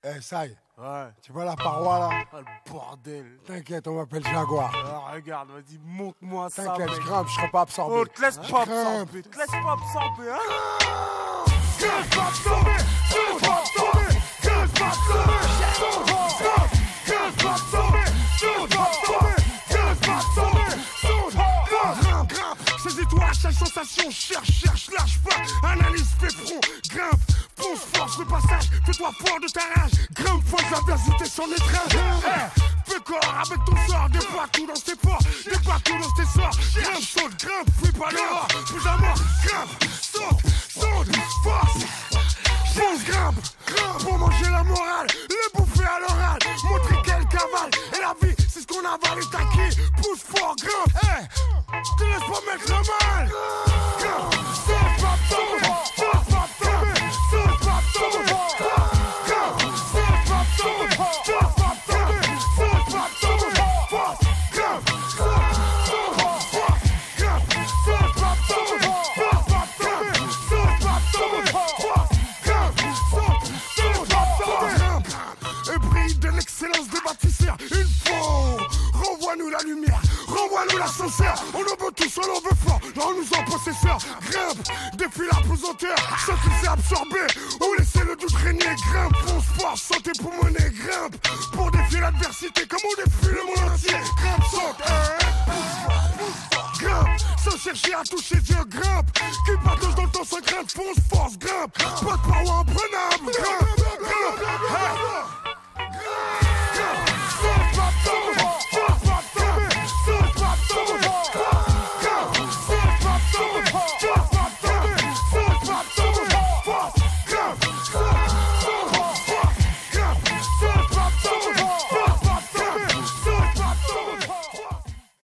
Eh, ça y est. Ouais. Tu vois la paroi là? Ah, le bordel. T'inquiète, on m'appelle Jaguar. Ah, regarde, vas-y, montre-moi ça. T'inquiète, mec. je grimpe, je serai pas absorbé. Oh, te laisse pas Grimpe. absorber. Te laisse pas absorber, hein. Grimpe pas absorbé. Grimpe pas absorbé. Grimpe pas absorbé. Grimpe pas absorbé. Grimpe pas absorbé. Grimpe pas absorbé. Grimpe, grimpe. Saisis-toi à chaque sensation. Cherche, lâche pas. Analyse, fais front. Grimpe. Fonce, force le passage, fais-toi fort de ta rage. Grimpe, fois l'adversité son étrange. Fais corps avec ton sort, débat tout dans tes ports, débat tout dans tes sorts. Grimpe, saute, grimpe, fais pas l'erreur. Plus à mort, grimpe, saute, force. Fonce, grimpe, pour manger la morale, le bouffer à l'oral, montrer quel cavale. Et la vie, c'est ce qu'on avale et t'acquis. Pousse fort, grimpe, te laisse pas mettre le mal. Grimpe, saute, pas tomber, force, pas tomber. Et brille de l'excellence des bâtisseurs. Une fois, renvoie-nous la lumière, renvoie-nous l'ascenseur. On en veut tous, on en veut fort, rends-nous en possesseur. Grimpe, défie la pesanteur, sans qu'il s'est absorbé ou laisser le doute régner. Grimpe, fonce fort, santé pulmonaire. Grimpe, pour défier l'adversité comme on défie le monde entier. Grimpe, saute, grimpe, sans chercher à toucher Dieu. Grimpe, qui patauge dans le temps sans crainte. Fonce, force, grimpe, pas de paroi imprenable. Grimpe.